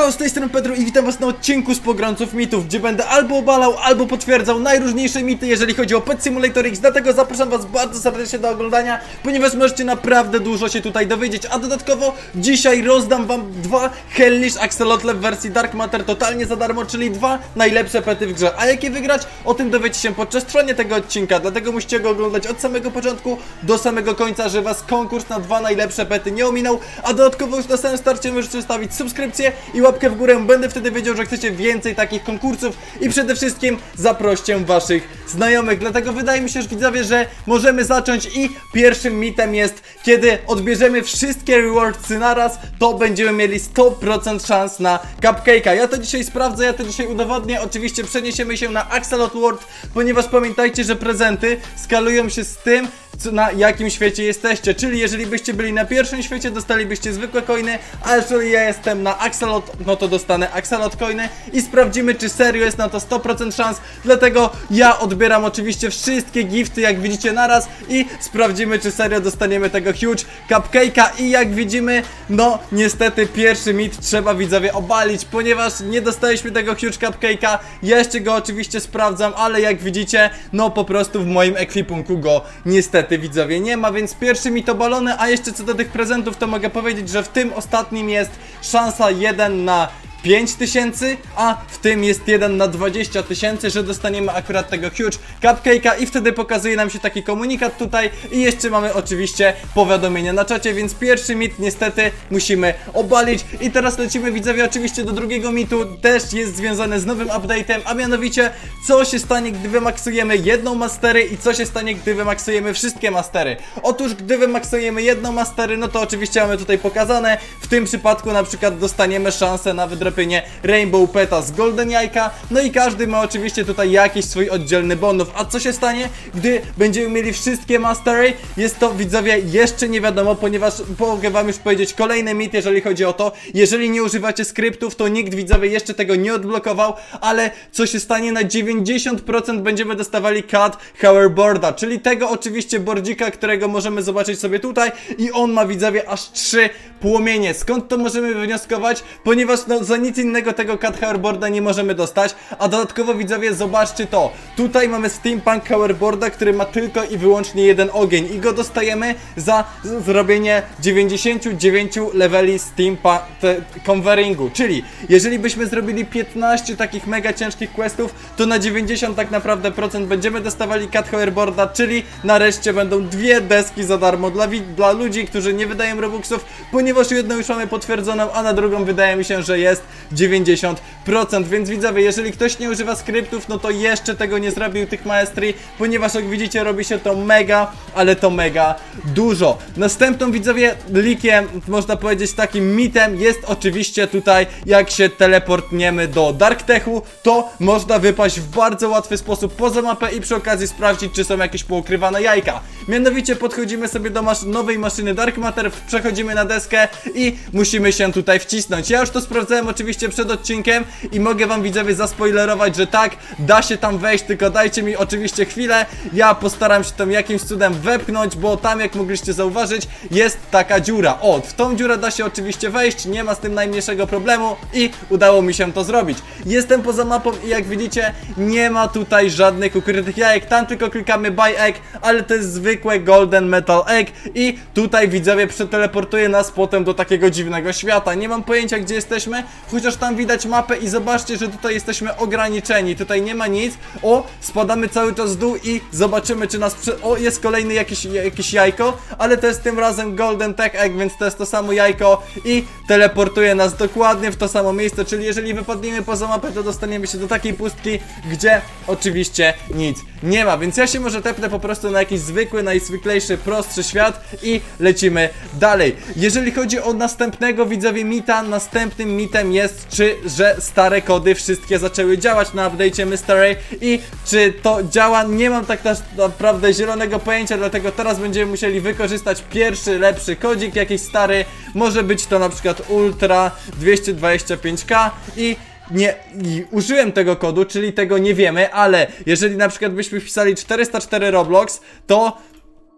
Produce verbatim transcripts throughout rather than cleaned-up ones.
Halo, z tej strony Pedro i witam was na odcinku z Pogromców Mitów, gdzie będę albo obalał, albo potwierdzał najróżniejsze mity, jeżeli chodzi o Pet Simulator X. Dlatego zapraszam was bardzo serdecznie do oglądania, ponieważ możecie naprawdę dużo się tutaj dowiedzieć. A dodatkowo dzisiaj rozdam wam dwa Hellish Axolotle w wersji Dark Matter totalnie za darmo, czyli dwa najlepsze pety w grze. A jakie wygrać? O tym dowiecie się podczas trwania tego odcinka, dlatego musicie go oglądać od samego początku do samego końca, że was konkurs na dwa najlepsze pety nie ominął. A dodatkowo już na samym starcie możecie zostawić subskrypcję i łapkę w górę, będę wtedy wiedział, że chcecie więcej takich konkursów i przede wszystkim zaproście waszych znajomych. Dlatego wydaje mi się, że widzowie, że możemy zacząć i pierwszym mitem jest, kiedy odbierzemy wszystkie rewardsy naraz, to będziemy mieli sto procent szans na cupcake'a. Ja to dzisiaj sprawdzę, ja to dzisiaj udowodnię. Oczywiście przeniesiemy się na Axolotl World, ponieważ pamiętajcie, że prezenty skalują się z tym, co, na jakim świecie jesteście. Czyli jeżeli byście byli na pierwszym świecie, dostalibyście zwykłe coiny, a jeżeli ja jestem na Axolotl, no to dostanę Axolotl coiny i sprawdzimy, czy serio jest na to sto procent szans. Dlatego ja odbieram oczywiście wszystkie gifty, jak widzicie, naraz i sprawdzimy, czy serio dostaniemy tego huge cupcake'a. I jak widzimy, no niestety pierwszy mit trzeba, widzowie, obalić, ponieważ nie dostaliśmy tego huge cupcake'a. Ja jeszcze go oczywiście sprawdzam, ale jak widzicie, no po prostu w moim ekwipunku go niestety, widzowie, nie ma, więc pierwszy mit obalony. A jeszcze co do tych prezentów, to mogę powiedzieć, że w tym ostatnim jest szansa jeden na pięć tysięcy, a w tym jest jeden na dwadzieścia tysięcy, że dostaniemy akurat tego huge cupcake'a i wtedy pokazuje nam się taki komunikat tutaj i jeszcze mamy oczywiście powiadomienia na czacie, więc pierwszy mit niestety musimy obalić. I teraz lecimy, widzowie, oczywiście do drugiego mitu, też jest związany z nowym update'em, a mianowicie co się stanie, gdy wymaksujemy jedną mastery i co się stanie, gdy wymaksujemy wszystkie mastery. Otóż gdy wymaksujemy jedną mastery, no to oczywiście mamy tutaj pokazane, w tym przypadku na przykład dostaniemy szansę na wydropienie Rainbow Peta z Golden Jajka, no i każdy ma oczywiście tutaj jakiś swój oddzielny bonus. A co się stanie, gdy będziemy mieli wszystkie mastery? Jest to, widzowie, jeszcze nie wiadomo, ponieważ mogę wam już powiedzieć kolejny mit, jeżeli chodzi o to, jeżeli nie używacie skryptów, to nikt, widzowie, jeszcze tego nie odblokował, ale co się stanie, na dziewięćdziesiąt procent będziemy dostawali cut hoverboarda, czyli tego oczywiście boardzika, którego możemy zobaczyć sobie tutaj i on ma, widzowie, aż trzy płomienie. Skąd to możemy wywnioskować? Ponieważ no za nic innego tego cut hoverboarda nie możemy dostać. A dodatkowo, widzowie, zobaczcie to. Tutaj mamy steampunk hoverboarda, który ma tylko i wyłącznie jeden ogień i go dostajemy za zrobienie dziewięćdziesięciu dziewięciu leveli steampunk converingu. Czyli jeżeli byśmy zrobili piętnaście takich mega ciężkich questów, to na dziewięćdziesiąt tak naprawdę procent będziemy dostawali cut hoverboarda, czyli nareszcie będą dwie deski za darmo dla, dla ludzi, którzy nie wydają robuxów, ponieważ jedną już mamy potwierdzoną, a na drugą wydaje mi się, że jest dziewięćdziesiąt procent, więc widzowie, jeżeli ktoś nie używa skryptów, no to jeszcze tego nie zrobił, tych maestrii, ponieważ jak widzicie, robi się to mega, ale to mega dużo. Następną, widzowie, likiem, można powiedzieć takim mitem, jest oczywiście tutaj, jak się teleportniemy do Dark Techu, to można wypaść w bardzo łatwy sposób poza mapę i przy okazji sprawdzić, czy są jakieś poukrywane jajka. Mianowicie podchodzimy sobie do masz nowej maszyny Dark Matter, przechodzimy na deskę i musimy się tutaj wcisnąć. Ja już to sprawdzałem oczywiście przed odcinkiem i mogę wam, widzowie, zaspoilerować, że tak, da się tam wejść, tylko dajcie mi oczywiście chwilę. Ja postaram się tam jakimś cudem wepchnąć, bo tam, jak mogliście zauważyć, jest taka dziura. O, w tą dziurę da się oczywiście wejść, nie ma z tym najmniejszego problemu i udało mi się to zrobić. Jestem poza mapą i jak widzicie, nie ma tutaj żadnych ukrytych jajek, tam tylko klikamy buy egg, ale to jest zwykłe golden metal egg i tutaj, widzowie, przeteleportuje nas potem do takiego dziwnego świata. Nie mam pojęcia, gdzie jesteśmy, chociaż tam widać mapę i zobaczcie, że tutaj jesteśmy ograniczeni, tutaj nie ma nic. O, spadamy cały czas w dół i zobaczymy, czy nas prze... O, jest kolejny jakieś, jakieś jajko, ale to jest tym razem golden tech egg, więc to jest to samo jajko i teleportuje nas dokładnie w to samo miejsce, czyli jeżeli wypadniemy poza mapę, to dostaniemy się do takiej pustki, gdzie oczywiście nic nie ma, więc ja się może tepnę po prostu na jakiś zwykły, najzwyklejszy, prostszy świat i lecimy dalej. Jeżeli chodzi o następnego, widzowie, mita, następnym mitem jest, czy, że stare kody wszystkie zaczęły działać na update'cie Mystery i czy to działa, nie mam tak naprawdę zielonego pojęcia, dlatego teraz będziemy musieli wykorzystać pierwszy, lepszy kodzik, jakiś stary, może być to na przykład Ultra dwieście dwadzieścia pięć K i nie i użyłem tego kodu, czyli tego nie wiemy, ale jeżeli na przykład byśmy wpisali czterysta cztery Roblox, to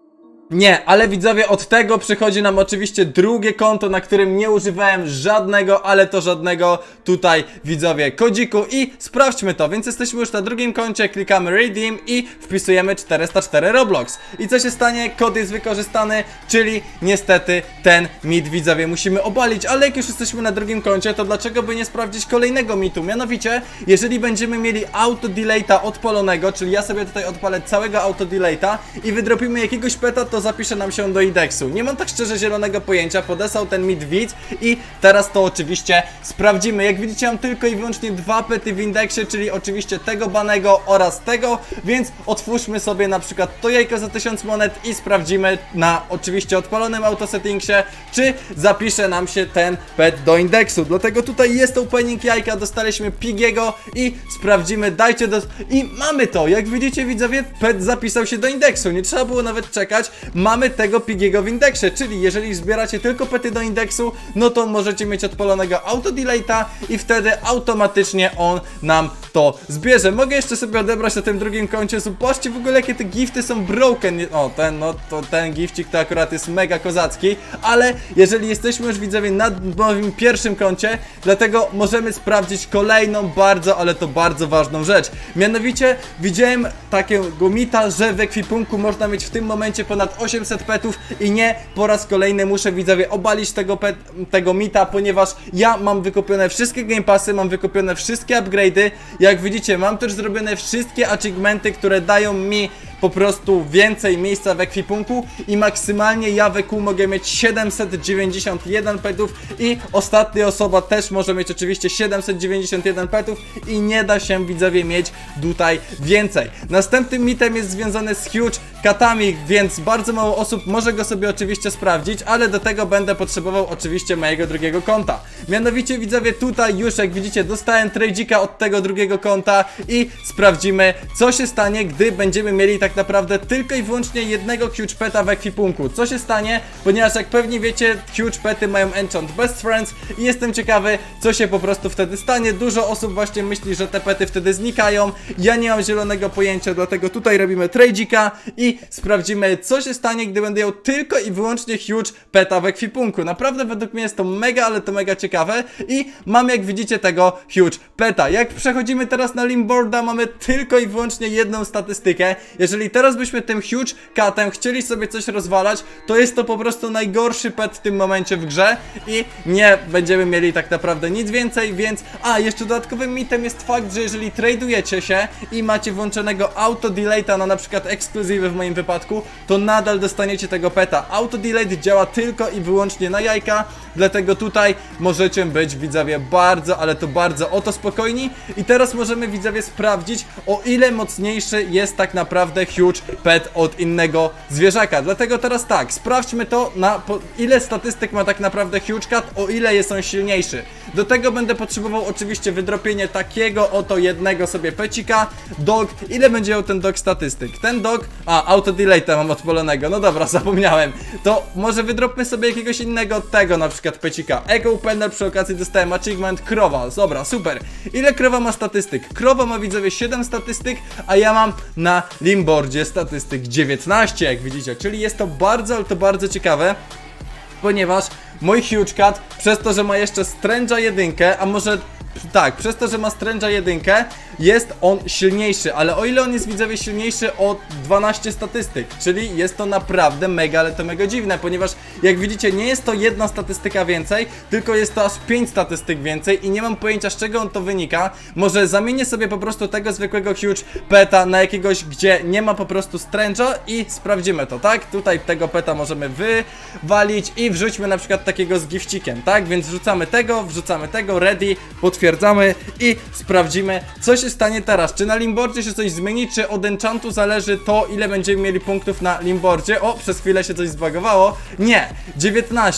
Nie, ale widzowie, od tego przychodzi nam oczywiście drugie konto, na którym nie używałem żadnego, ale to żadnego tutaj, widzowie, kodziku i sprawdźmy to, więc jesteśmy już na drugim koncie, klikamy redeem i wpisujemy czterysta cztery Roblox. I co się stanie? Kod jest wykorzystany, czyli niestety ten mit, widzowie, musimy obalić, ale jak już jesteśmy na drugim koncie, to dlaczego by nie sprawdzić kolejnego mitu? Mianowicie, jeżeli będziemy mieli auto delate'a odpalonego, czyli ja sobie tutaj odpalę całego auto delate'a i wydropimy jakiegoś peta, to zapisze nam się do indeksu. Nie mam tak szczerze zielonego pojęcia, podesłał ten mit widz i teraz to oczywiście sprawdzimy. Jak widzicie, mam tylko i wyłącznie dwa pety w indeksie, czyli oczywiście tego banego oraz tego, więc otwórzmy sobie na przykład to jajko za tysiąc monet i sprawdzimy na oczywiście odpalonym autosettingsie, czy zapisze nam się ten pet do indeksu. Dlatego tutaj jest opening jajka, dostaliśmy Pigiego i sprawdzimy, dajcie do... i mamy to, jak widzicie, widzowie, pet zapisał się do indeksu, nie trzeba było nawet czekać. Mamy tego Pigiego w indeksie, czyli jeżeli zbieracie tylko pety do indeksu, no to możecie mieć odpalonego auto delate'a i wtedy automatycznie on nam to zbierze. Mogę jeszcze sobie odebrać na tym drugim koncie. Zobaczcie w ogóle, jakie te gifty są broken. O, ten, no to ten gifcik to akurat jest mega kozacki, ale jeżeli jesteśmy już, widzowie, na moim pierwszym koncie, dlatego możemy sprawdzić kolejną bardzo, ale to bardzo ważną rzecz. Mianowicie widziałem takiego mita, że w ekwipunku można mieć w tym momencie ponad osiemset petów i nie po raz kolejny muszę, widzowie, obalić tego, pet, tego mita, ponieważ ja mam wykupione wszystkie game passy, mam wykupione wszystkie upgrade'y. Jak widzicie, mam też zrobione wszystkie achievementy, które dają mi po prostu więcej miejsca w ekwipunku i maksymalnie ja w E Q mogę mieć siedemset dziewięćdziesiąt jeden petów i ostatnia osoba też może mieć oczywiście siedemset dziewięćdziesiąt jeden petów i nie da się, widzowie, mieć tutaj więcej. Następnym mitem jest związany z huge katami, więc bardzo mało osób może go sobie oczywiście sprawdzić, ale do tego będę potrzebował oczywiście mojego drugiego konta. Mianowicie, widzowie, tutaj już, jak widzicie, dostałem trade'ika od tego drugiego konta i sprawdzimy, co się stanie, gdy będziemy mieli tak naprawdę tylko i wyłącznie jednego huge peta w ekwipunku. Co się stanie, ponieważ jak pewnie wiecie, huge pety mają enchant best friends i jestem ciekawy, co się po prostu wtedy stanie. Dużo osób właśnie myśli, że te pety wtedy znikają. Ja nie mam zielonego pojęcia, dlatego tutaj robimy trade'ika i sprawdzimy, co się stanie, gdy będę miał tylko i wyłącznie huge peta w ekwipunku. Naprawdę według mnie jest to mega, ale to mega ciekawe i mam, jak widzicie, tego huge peta. Jak przechodzimy teraz na limboarda, mamy tylko i wyłącznie jedną statystykę. Jeżeli teraz byśmy tym huge catem chcieli sobie coś rozwalać, to jest to po prostu najgorszy pet w tym momencie w grze i nie będziemy mieli tak naprawdę nic więcej, więc... A, jeszcze dodatkowym mitem jest fakt, że jeżeli tradujecie się i macie włączonego auto delate'a na na przykład ekskluzywy w moim wypadku, to nadal dostaniecie tego peta. Auto delete działa tylko i wyłącznie na jajka, dlatego tutaj możecie być, widzowie, bardzo, ale to bardzo o to spokojni. I teraz możemy, widzowie, sprawdzić, o ile mocniejszy jest tak naprawdę huge pet od innego zwierzaka. Dlatego teraz tak, sprawdźmy to, na po, ile statystyk ma tak naprawdę huge cat, o ile jest on silniejszy. Do tego będę potrzebował oczywiście wydropienie takiego oto jednego sobie pecika. Dog, ile będzie miał ten dog statystyk? Ten dog, a, auto delete mam odpalonego, no dobra, zapomniałem. To może wydropmy sobie jakiegoś innego tego, na przykład pecika. Echo Opener, przy okazji dostałem achievement krowa, dobra, super. Ile krowa ma statystyk? Krowa ma, widzowie, siedem statystyk, a ja mam na limboardzie statystyk dziewiętnaście, jak widzicie, czyli jest to bardzo, ale to bardzo ciekawe, ponieważ mój huge cat, przez to, że ma jeszcze Strange'a jedynkę, a może... Tak, przez to, że ma Strange'a jedynkę, jest on silniejszy, ale o ile on jest, widzowie, silniejszy o dwanaście statystyk, czyli jest to naprawdę mega, ale to mega dziwne, ponieważ jak widzicie, nie jest to jedna statystyka więcej, tylko jest to aż pięć statystyk więcej i nie mam pojęcia, z czego on to wynika. Może zamienię sobie po prostu tego zwykłego huge peta na jakiegoś, gdzie nie ma po prostu Strange'a i sprawdzimy to, tak? Tutaj tego peta możemy wywalić i wrzućmy na przykład takiego z gifcikiem, tak? Więc wrzucamy tego, wrzucamy tego, ready, potwierdzamy i sprawdzimy, co się stanie teraz. Czy na limboardzie się coś zmieni, czy od enchantu zależy to, ile będziemy mieli punktów na limboardzie. O, przez chwilę się coś zbagowało. Nie, dziewiętnaście.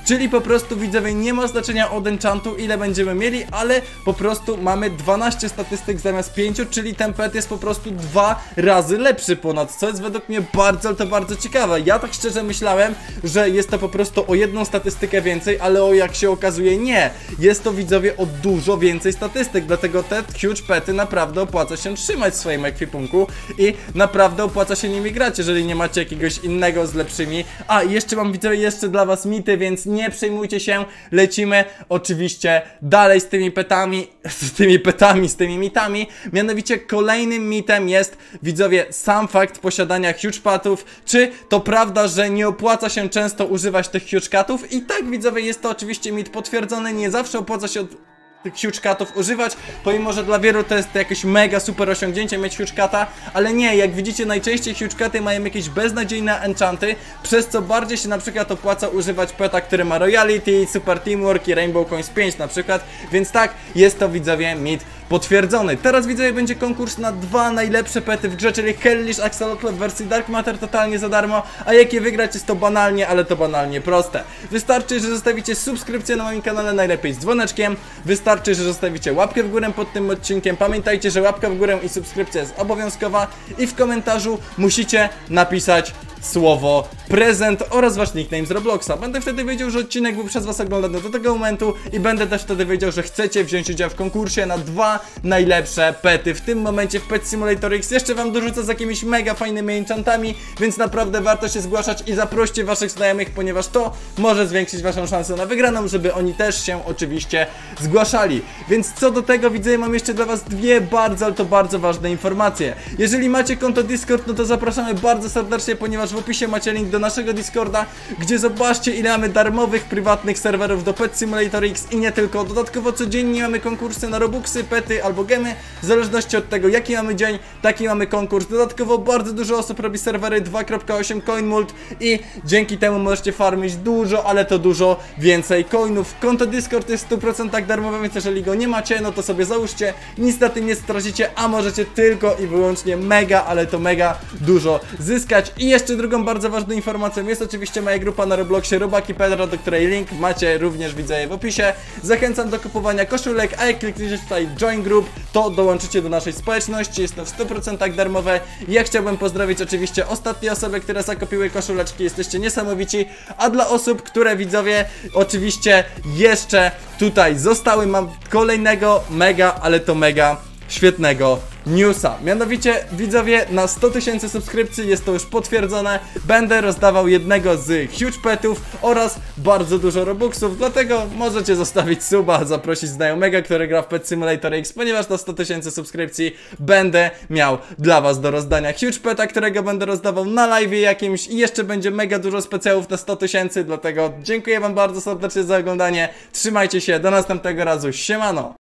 czyli po prostu widzowie nie ma znaczenia od enchantu ile będziemy mieli, ale po prostu mamy dwanaście statystyk zamiast pięciu, czyli ten pet jest po prostu dwa razy lepszy ponad, co jest według mnie bardzo, to bardzo ciekawe. Ja tak szczerze myślałem, że jest to po prostu o jedną statystykę więcej, ale o jak się okazuje nie. Jest to widzowie o dużo więcej statystyk, dlatego te huge pety naprawdę opłaca się trzymać w swoim ekwipunku i naprawdę opłaca się nimi grać, jeżeli nie macie jakiegoś innego z lepszymi. A jeszcze mam widzowie jeszcze dla was mity, więc nie przejmujcie się, lecimy oczywiście dalej z tymi petami, z tymi petami, z tymi mitami. Mianowicie kolejnym mitem jest widzowie sam fakt posiadania huge patów. Czy to prawda, że nie opłaca się często używać tych huge catów? I tak widzowie jest to oczywiście mit potwierdzony, nie zawsze opłaca się od tych huge catów używać, pomimo że dla wielu to jest jakieś mega super osiągnięcie mieć huge cata, ale nie, jak widzicie najczęściej huge caty mają jakieś beznadziejne enchanty, przez co bardziej się na przykład opłaca używać peta, który ma royalty, super teamwork i rainbow coins pięć na przykład, więc tak, jest to widzowie mit potwierdzony. Teraz widzowie będzie konkurs na dwa najlepsze pety w grze, czyli Hellish Axolotl w wersji Dark Matter totalnie za darmo, a jakie wygrać jest to banalnie, ale to banalnie proste. Wystarczy, że zostawicie subskrypcję na moim kanale, najlepiej z dzwoneczkiem, wystarczy, że zostawicie łapkę w górę pod tym odcinkiem, pamiętajcie, że łapka w górę i subskrypcja jest obowiązkowa i w komentarzu musicie napisać słowo prezent oraz wasz nickname z Robloxa. Będę wtedy wiedział, że odcinek był przez was oglądany do tego momentu i będę też wtedy wiedział, że chcecie wziąć udział w konkursie na dwa najlepsze pety. W tym momencie w Pet Simulator X jeszcze wam dorzucę z jakimiś mega fajnymi enchantami, więc naprawdę warto się zgłaszać i zaproście waszych znajomych, ponieważ to może zwiększyć waszą szansę na wygraną, żeby oni też się oczywiście zgłaszali. Więc co do tego widzę, mam jeszcze dla was dwie bardzo, ale to bardzo ważne informacje. Jeżeli macie konto Discord, no to zapraszamy bardzo serdecznie, ponieważ w opisie macie link do naszego Discorda, gdzie zobaczcie ile mamy darmowych, prywatnych serwerów do Pet Simulator X i nie tylko. Dodatkowo codziennie mamy konkursy na Robuxy, pety albo gemy, w zależności od tego jaki mamy dzień, taki mamy konkurs. Dodatkowo bardzo dużo osób robi serwery dwa kropka osiem CoinMult i dzięki temu możecie farmić dużo, ale to dużo więcej coinów. Konto Discord jest w stu procentach darmowe, więc jeżeli go nie macie, no to sobie załóżcie, nic na tym nie stracicie, a możecie tylko i wyłącznie mega, ale to mega dużo zyskać. I jeszcze drugą bardzo ważną informacją jest oczywiście moja grupa na Robloxie Robaki Pedro, do której link macie również widzę w opisie. Zachęcam do kupowania koszulek, a jak klikniecie tutaj Join Group, to dołączycie do naszej społeczności, jest to w stu procentach darmowe. Ja chciałbym pozdrowić oczywiście ostatnie osoby, które zakupiły koszuleczki, jesteście niesamowici, a dla osób, które widzowie oczywiście jeszcze tutaj zostały, mam kolejnego mega, ale to mega świetnego newsa. Mianowicie widzowie, na sto tysięcy subskrypcji, jest to już potwierdzone, będę rozdawał jednego z huge petów oraz bardzo dużo robuxów, dlatego możecie zostawić suba, zaprosić znajomego, który gra w Pet Simulator X, ponieważ na sto tysięcy subskrypcji będę miał dla was do rozdania huge peta, którego będę rozdawał na live jakimś i jeszcze będzie mega dużo specjalów na sto tysięcy, dlatego dziękuję wam bardzo serdecznie za oglądanie, trzymajcie się, do następnego razu, siemano!